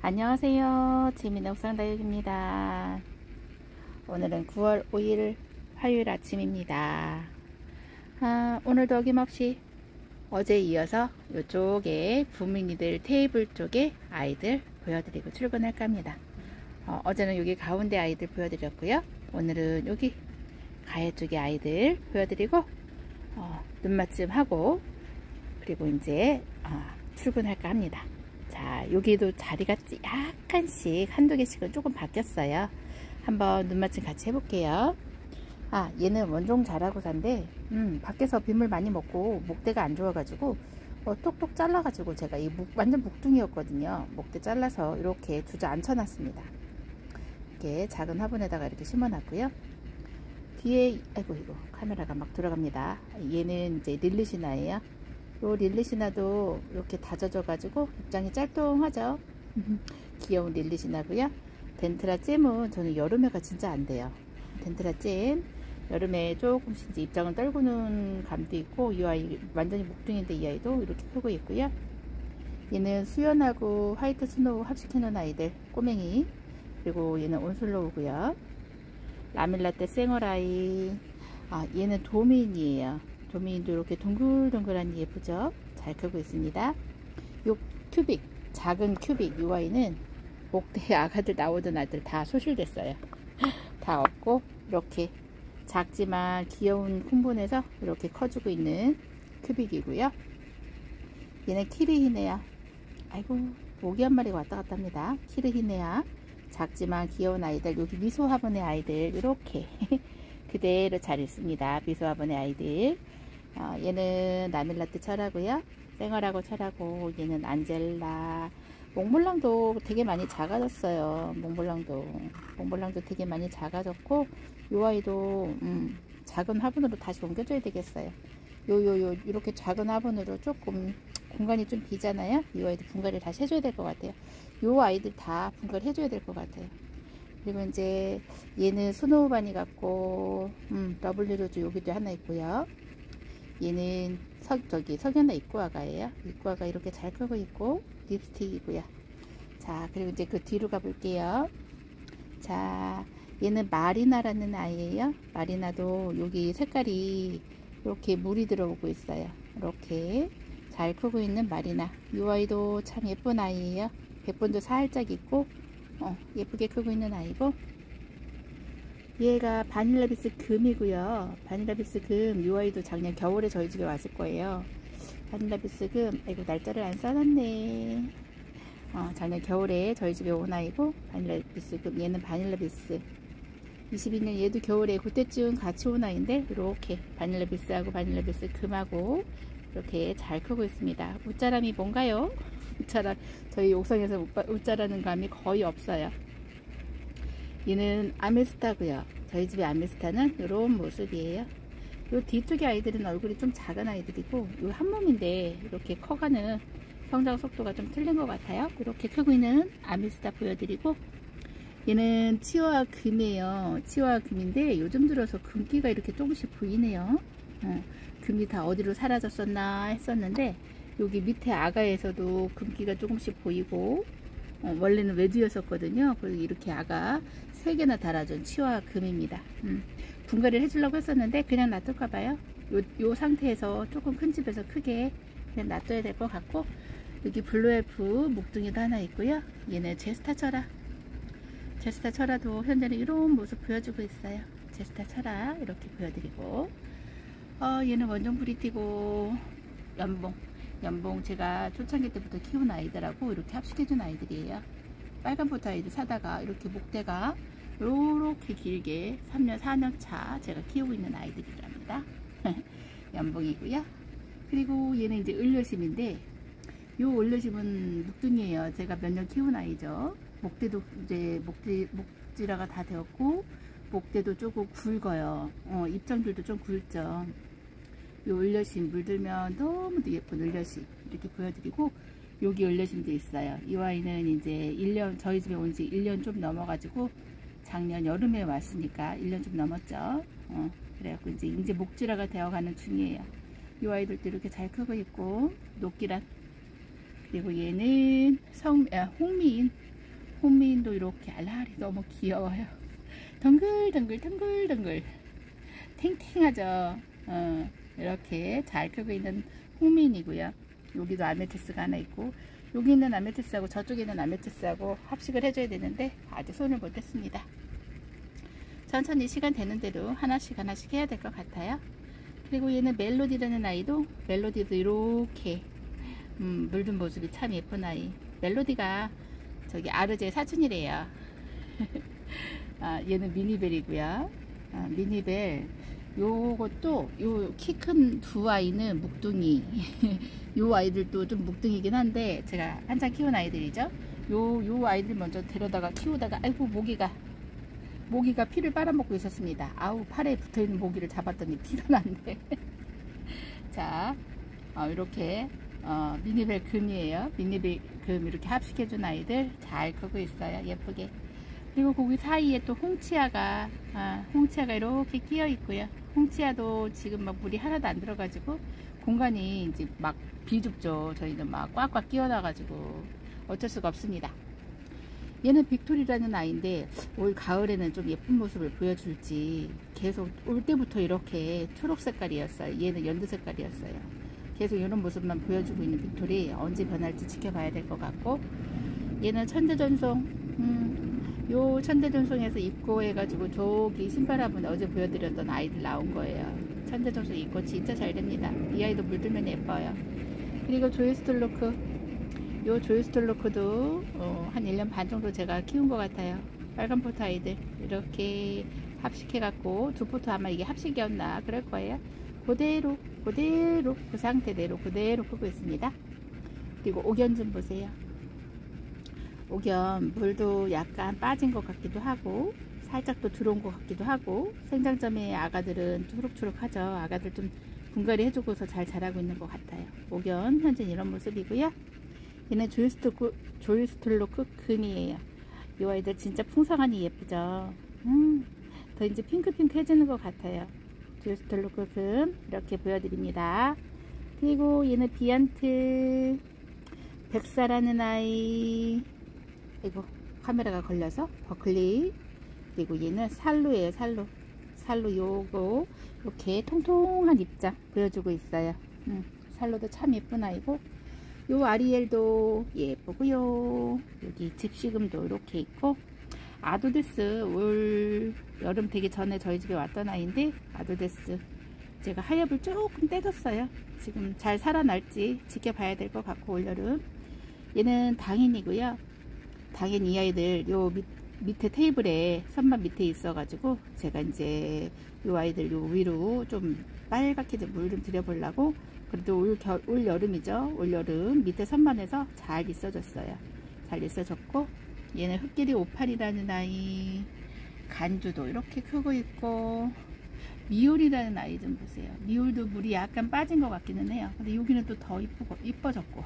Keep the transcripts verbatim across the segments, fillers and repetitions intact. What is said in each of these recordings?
안녕하세요. 지민의 옥상다육입니다. 오늘은 구월 오일 화요일 아침입니다. 아, 오늘도 어김없이 어제에 이어서 이쪽에 부민이들 테이블 쪽에 아이들 보여드리고 출근할까 합니다. 어, 어제는 여기 가운데 아이들 보여드렸고요. 오늘은 여기 가해 쪽에 아이들 보여드리고 어, 눈맞춤 하고 그리고 이제 어, 출근할까 합니다. 자, 여기도 자리가 약간씩 한두 개씩은 조금 바뀌었어요. 한번 눈맞춤 같이 해볼게요. 아, 얘는 원종 자라고사인데 음, 밖에서 빗물 많이 먹고 목대가 안 좋아가지고 어, 똑똑 잘라가지고 제가 이 목, 완전 목둥이였거든요. 목대 잘라서 이렇게 주저 앉혀놨습니다. 이렇게 작은 화분에다가 이렇게 심어놨고요. 뒤에 아이고 이거 카메라가 막 들어갑니다. 얘는 이제 릴리시나예요. 요 릴리시나도 이렇게 다져져 가지고 입장이 짤뚱하죠. 귀여운 릴리시나고요. 덴트라 잼은 저는 여름에가 진짜 안 돼요. 덴트라 잼 여름에 조금씩 이제 입장을 떨구는 감도 있고, 이 아이 완전히 목둥인데 이 아이도 이렇게 크고 있고요. 얘는 수연하고 화이트 스노우 합식해 놓은 아이들 꼬맹이, 그리고 얘는 온슬로우고요. 라밀라떼 생어라이, 아 얘는 도메인이에요. 도메인도 이렇게 동글동글한 예쁘죠? 잘 크고 있습니다. 요 큐빅, 작은 큐빅, 이 아이는 목대에 아가들 나오던 아들 다 소실됐어요. 다 없고 이렇게 작지만 귀여운 콩분에서 이렇게 커지고 있는 큐빅이고요. 얘는 키르히네야. 아이고 모기 한 마리가 왔다 갔다 합니다. 키르히네야. 작지만 귀여운 아이들, 여기 미소 화분의 아이들 이렇게 그대로 잘 있습니다. 미소 화분의 아이들. 어, 얘는 라밀라떼 철하고요. 생얼하고 철하고, 얘는 안젤라. 몽블랑도 되게 많이 작아졌어요. 몽블랑도 몽블랑도 되게 많이 작아졌고, 요 아이도 음, 작은 화분으로 다시 옮겨줘야 되겠어요. 요요요 이렇게 작은 화분으로 조금 공간이 좀 비잖아요. 이 아이도 분갈이를 다시 해줘야 될 것 같아요. 요 아이들 다 분갈이 해줘야 될 것 같아요. 그리고 이제 얘는 스노우바니 같고, 음, 러블리로즈 여기도 하나 있고요. 얘는 석, 저기 석연화 입구아가예요. 입구아가 이렇게 잘 크고 있고, 립스틱이고요. 자, 그리고 이제 그 뒤로 가볼게요. 자, 얘는 마리나라는 아이예요. 마리나도 여기 색깔이 이렇게 물이 들어오고 있어요. 이렇게 잘 크고 있는 마리나. 이 아이도 참 예쁜 아이예요. 백분도 살짝 있고 어, 예쁘게 크고 있는 아이고, 얘가 바닐라비스 금이고요. 바닐라비스 금, 이 아이도 작년 겨울에 저희 집에 왔을 거예요. 바닐라비스 금, 아이고 날짜를 안 써놨네. 어, 작년 겨울에 저희 집에 온 아이고, 바닐라비스 금, 얘는 바닐라비스 이십이 년, 얘도 겨울에 그때쯤 같이 온 아이인데, 이렇게 바닐라비스하고 바닐라비스 금하고 이렇게 잘 크고 있습니다. 웃자람이 뭔가요? 웃자람, 저희 옥상에서 웃자라는 감이 거의 없어요. 얘는 아메스타고요. 저희 집의 아메스타는 이런 모습이에요. 요 뒤쪽의 아이들은 얼굴이 좀 작은 아이들이고, 요 한 몸인데 이렇게 커가는 성장 속도가 좀 틀린 것 같아요. 이렇게 크고 있는 아메스타 보여드리고, 얘는 치와 금이에요. 치와 금인데 요즘 들어서 금기가 이렇게 조금씩 보이네요. 어, 금이 다 어디로 사라졌었나 했었는데, 여기 밑에 아가에서도 금기가 조금씩 보이고, 어, 원래는 외두였었거든요. 그래서 이렇게 아가 세 개나 달아준 치와 금입니다. 음, 분갈이를 해주려고 했었는데 그냥 놔둘까봐요. 요, 요 상태에서 조금 큰 집에서 크게 그냥 놔둬야 될 것 같고, 여기 블루엘프 목둥이도 하나 있고요. 얘는 제스타 철아. 제스타 철아도 현재는 이런 모습 보여주고 있어요. 제스타 철아 이렇게 보여드리고, 어, 얘는 원종 브리티고, 연봉. 연봉 제가 초창기 때부터 키운 아이들하고 이렇게 합식해준 아이들이에요. 빨간포트 아이들 사다가 이렇게 목대가 요렇게 길게 삼 년 사 년 차 제가 키우고 있는 아이들이랍니다. 연봉이고요. 그리고 얘는 이제 을려심인데, 요 을려심은 묵둥이에요. 제가 몇 년 키운 아이죠. 목대도 이제 목대, 목지라가 다 되었고, 목대도 조금 굵어요. 어, 입장들도 좀 굵죠. 요 을려심 물들면 너무도 예쁜 을려심 이렇게 보여드리고, 여기 을려심도 있어요. 이 아이는 이제 일 년, 저희 집에 온 지 일 년 좀 넘어가지고 작년 여름에 왔으니까 일 년 좀 넘었죠. 어, 그래갖고 이제 이제 목질화가 되어가는 중이에요. 이 아이들도 이렇게 잘 크고 있고, 녹기란. 그리고 얘는 성, 아, 홍미인 홍미인도 이렇게 알알이 너무 귀여워요. 덩글덩글 덩글덩글 탱탱하죠. 어, 이렇게 잘 크고 있는 홍미인이고요. 여기도 아메티스가 하나 있고, 여기 있는 아메티스하고 저쪽에 있는 아메티스하고 합식을 해줘야 되는데 아직 손을 못 댔습니다. 천천히 시간 되는 대로 하나씩 하나씩 해야 될 것 같아요. 그리고 얘는 멜로디라는 아이도, 멜로디도 이렇게 음, 물든 모습이 참 예쁜 아이. 멜로디가 저기 아르제 사촌이래요. 아, 얘는 미니벨이고요. 아, 미니벨 요것도 요 키 큰 두 아이는 묵둥이. 요 아이들도 좀 묵둥이긴 한데 제가 한참 키운 아이들이죠. 요, 요 아이들 먼저 데려다가 키우다가 아이고 모기가 모기가 피를 빨아먹고 있었습니다. 아우, 팔에 붙어있는 모기를 잡았더니 피가 났네. 자, 어, 이렇게 어, 미니벨 금이에요. 미니벨 금 이렇게 합식해준 아이들 잘 크고 있어요. 예쁘게. 그리고 거기 사이에 또 홍치아가 아, 홍치아가 이렇게 끼어 있고요. 홍치아도 지금 막 물이 하나도 안 들어가지고 공간이 이제 막 비좁죠. 저희는 막 꽉꽉 끼워놔가지고 어쩔 수가 없습니다. 얘는 빅토리라는 아이인데 올 가을에는 좀 예쁜 모습을 보여줄지 계속 올 때부터 이렇게 초록 색깔이었어요. 얘는 연두 색깔이었어요. 계속 이런 모습만 보여주고 있는 빅토리, 언제 변할지 지켜봐야 될 것 같고, 얘는 천대전송, 음, 요 천대전송에서 입고 해가지고 저기 신바라분에 어제 보여드렸던 아이들 나온 거예요. 천대전송 입고 진짜 잘 됩니다. 이 아이도 물들면 예뻐요. 그리고 조이스톨로크, 요 조이스톨로크도 어, 한 일 년 반 정도 제가 키운 것 같아요. 빨간 포트 아이들 이렇게 합식해갖고, 두 포트 아마 이게 합식이었나 그럴 거예요. 그대로 그대로 그 상태대로 그대로 크고 있습니다. 그리고 옥연 좀 보세요. 옥연 물도 약간 빠진 것 같기도 하고 살짝 또 들어온 것 같기도 하고, 생장점의 아가들은 초록초록하죠. 아가들 좀 분갈이 해주고서 잘 자라고 있는 것 같아요. 옥연 현재 이런 모습이고요. 얘는 조이스톨로크, 조이스톨로크 금이에요. 이 아이들 진짜 풍성하니 예쁘죠. 음, 더 이제 핑크핑크 해지는 것 같아요. 조이스톨로크 금 이렇게 보여드립니다. 그리고 얘는 비안트 백사라는 아이, 이거 카메라가 걸려서 버클리. 그리고 얘는 살루예요. 살루. 살루 요거 이렇게 통통한 입장 보여주고 있어요. 음, 살루도 참 예쁜 아이고, 요 아리엘도 예쁘고요. 여기 집시금도 이렇게 있고, 아도데스 올 여름 되기 전에 저희 집에 왔던 아이인데, 아도데스 제가 하엽을 조금 떼줬어요. 지금 잘 살아날지 지켜봐야 될 것 같고, 올여름. 얘는 당인이고요. 당인 이 아이들 요 밑, 밑에 테이블에 선반 밑에 있어 가지고 제가 이제 요 아이들 요 위로 좀 빨갛게 물 좀 들여보려고, 그래도 올, 겨울, 올 여름이죠. 올 여름 밑에 선반에서 잘 있어줬어요. 잘 있어줬고, 얘는 흑길이 오팔이라는 아이, 간주도 이렇게 크고 있고, 미올이라는 아이 좀 보세요. 미올도 물이 약간 빠진 것 같기는 해요. 근데 여기는 또 더 이쁘고 이뻐졌고,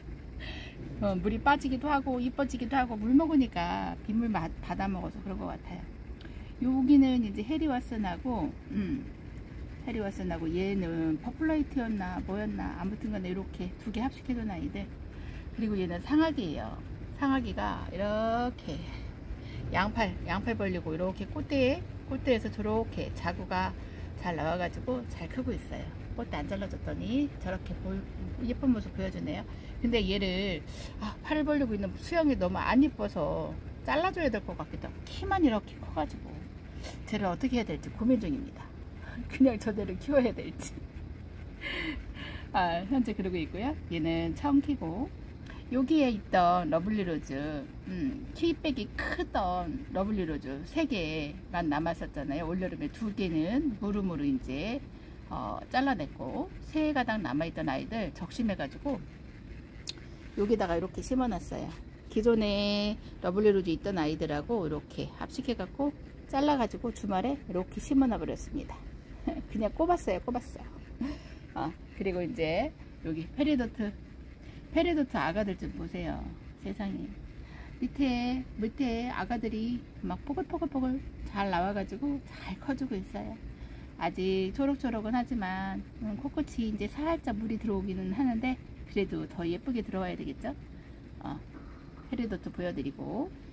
어, 물이 빠지기도 하고 이뻐지기도 하고, 물 먹으니까 빗물 받아 먹어서 그런 것 같아요. 여기는 이제 해리와슨하고 음, 해리와슨하고 얘는 퍼플라이트였나 뭐였나 아무튼 간에 이렇게 두 개 합식해둔 아이들. 그리고 얘는 상아기예요. 상아기가 이렇게 양팔 양팔 벌리고 이렇게 꽃대에 꽃대에서 저렇게 자구가 잘 나와가지고 잘 크고 있어요. 꽃대 안 잘라줬더니 저렇게 보, 예쁜 모습 보여주네요. 근데 얘를 아, 팔을 벌리고 있는 수영이 너무 안 이뻐서 잘라줘야 될 것 같기도 하고, 키만 이렇게 커가지고 쟤를 어떻게 해야 될지 고민 중입니다. 그냥 저대로 키워야 될지. 아, 현재 그러고 있고요. 얘는 처음 키고, 여기에 있던 러블리로즈, 음, 키백이 크던 러블리로즈 세 개만 남았었잖아요. 올여름에 두 개는 무르무르 이제 어, 잘라냈고, 세 가닥 남아있던 아이들 적심해가지고 여기다가 이렇게 심어놨어요. 기존에 러블리로즈 있던 아이들하고 이렇게 합식해갖고 잘라가지고 주말에 이렇게 심어놔 버렸습니다. 그냥 꼽았어요. 꼽았어요. 어, 그리고 이제 여기 페리도트 페리도트 아가들 좀 보세요. 세상에, 밑에 밑에 아가들이 막 포글포글포글 잘 나와가지고 잘 커지고 있어요. 아직 초록초록은 하지만 음, 코끝이 이제 살짝 물이 들어오기는 하는데, 그래도 더 예쁘게 들어와야 되겠죠. 어, 페리도트 보여드리고,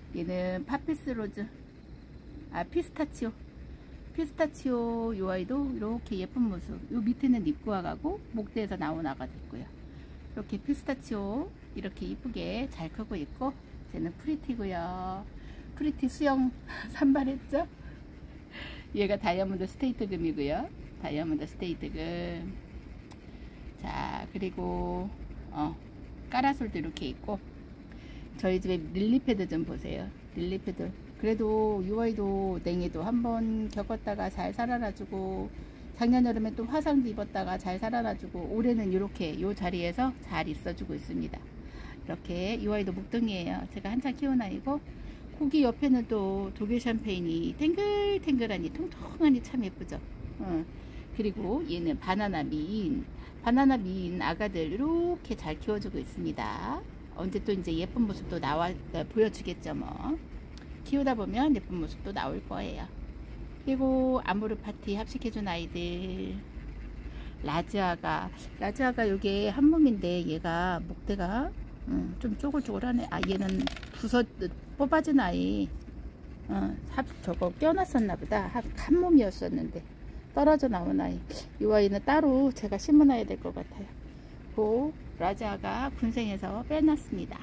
얘는 파피스 로즈, 아 피스타치오, 피스타치오 요 아이도 이렇게 예쁜 모습. 요 밑에는 립구아 가고 목대에서 나온 아가도 있고요. 이렇게 피스타치오 이렇게 이쁘게 잘 크고 있고, 쟤는 프리티고요. 프리티 수영 산발했죠. 얘가 다이아몬드 스테이트금이고요. 다이아몬드 스테이트금. 자, 그리고 어 까라솔도 이렇게 있고, 저희 집에 릴리패드 좀 보세요. 릴리패드. 그래도 유 아이도 냉이도 한번 겪었다가 잘 살아나주고, 작년 여름에 또 화상도 입었다가 잘 살아나주고, 올해는 이렇게 요 자리에서 잘 있어주고 있습니다. 이렇게 유 아이도 목동이에요. 제가 한참 키운 아이고, 고기 옆에는 또 독일 샴페인이 탱글탱글하니 통통하니 참 예쁘죠. 어. 그리고 얘는 바나나 미인, 바나나 미인 아가들 이렇게 잘 키워주고 있습니다. 언제 또 이제 예쁜 모습도 나와 보여주겠죠. 뭐 키우다 보면 예쁜 모습도 나올 거예요. 그리고 아모르 파티 합식해준 아이들, 라즈아가, 라즈아가 요게 한 몸인데 얘가 목대가 음, 좀 쪼글쪼글하네. 아, 얘는 부서 뽑아진 아이, 어, 합, 저거 껴놨었나 보다. 한, 한 몸이었었는데 떨어져 나온 아이. 이 아이는 따로 제가 심어놔야 될 것 같아요. 그 라자가 군생에서 빼놨습니다.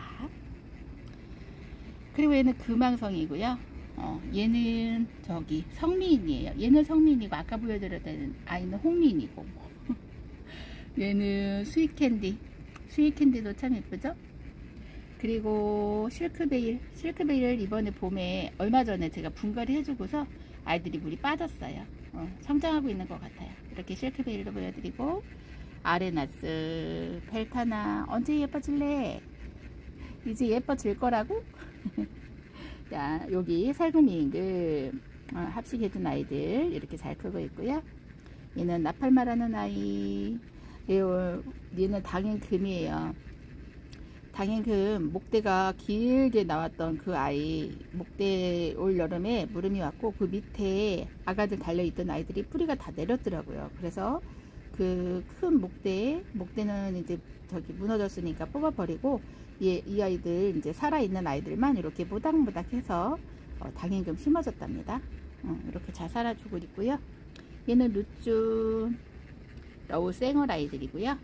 그리고 얘는 금왕성이고요. 어, 얘는 저기 성미인이에요. 얘는 성미인이고, 아까 보여드렸던 아이는 홍미인이고. 얘는 스윗캔디, 스윗캔디도 참 예쁘죠. 그리고 실크베일, 실크베일 이번에 봄에 얼마 전에 제가 분갈이 해주고서 아이들이 물이 빠졌어요. 어, 성장하고 있는 것 같아요. 이렇게 실크베일도 보여드리고, 아레나스, 벨타나, 언제 예뻐질래? 이제 예뻐질 거라고? 자, 여기 살구미인금 어, 합식해준 아이들 이렇게 잘 크고 있고요. 얘는 나팔마라는 아이, 얘는 당연금이에요. 당연금 목대가 길게 나왔던 그 아이, 목대 올 여름에 무름이 왔고, 그 밑에 아가들 달려있던 아이들이 뿌리가 다 내렸더라고요. 그래서 그 큰 목대, 목대는 이제 저기 무너졌으니까 뽑아버리고, 이, 이 아이들 이제 살아있는 아이들만 이렇게 모닥모닥 해서 어, 당연금 심어졌답니다. 어, 이렇게 잘 살아주고 있고요. 얘는 루쭈 러우 생얼 아이들이고요.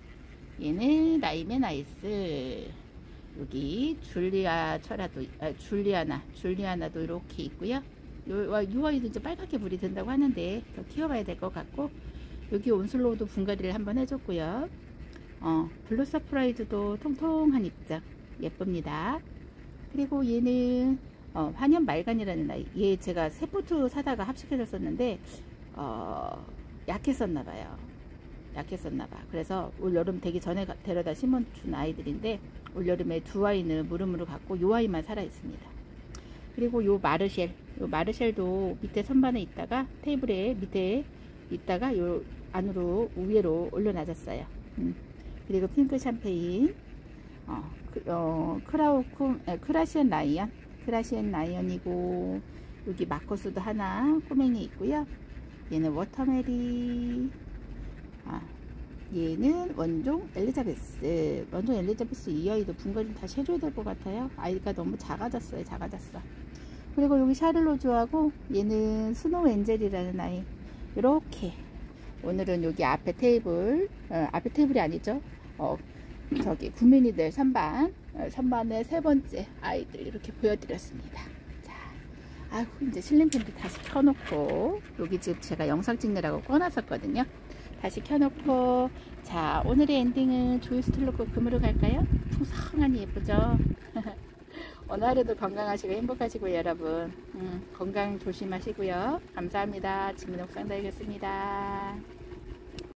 얘는 라이메 나이스, 여기 줄리아 철아도, 아, 줄리아나 줄리아나도 이렇게 있고요. 요, 요 아이도 이제 빨갛게 물이 든다고 하는데 더 키워봐야 될 것 같고, 여기 온슬로우도 분갈이를 한번 해줬고요. 어, 블루 서프라이즈도 통통한 입장 예쁩니다. 그리고 얘는 어, 환연 말간이라는 아이. 얘 제가 세포트 사다가 합식해줬었는데 어, 약했었나봐요. 약했었나봐. 그래서 올여름 되기 전에 데려다 심어준 아이들인데, 올여름에 두 아이는 무릎으로 갔고 요 아이만 살아있습니다. 그리고 요 마르쉘, 요 마르쉘도 밑에 선반에 있다가 테이블에 밑에 있다가 요 안으로 위로 올려놔졌어요. 음. 그리고 핑크 샴페인, 어, 그, 어, 크라우쿰, 에, 크라시엔 라이언, 크라시엔 라이언이고, 여기 마커스도 하나 꼬맹이 있고요. 얘는 워터메리, 아, 얘는 원종 엘리자베스. 원종 엘리자베스 이 아이도 분갈이 다시 해줘야 될 것 같아요. 아이가 너무 작아졌어요. 작아졌어. 그리고 여기 샤를로즈하고 얘는 스노우 엔젤이라는 아이. 이렇게 오늘은 여기 앞에 테이블, 어, 앞에 테이블이 아니죠. 어, 저기 구민이들 선반, 어, 선반의 세 번째 아이들 이렇게 보여드렸습니다. 자, 아이고 이제 실링팬도 다시 켜놓고, 여기 지금 제가 영상 찍느라고 꺼놨었거든요. 다시 켜놓고, 자, 오늘의 엔딩은 조이스틸로코 금으로 갈까요? 풍성하니 예쁘죠? 오늘 하루도 건강하시고 행복하시고 여러분, 음, 건강 조심하시고요. 감사합니다. 지민 옥상 달겠습니다.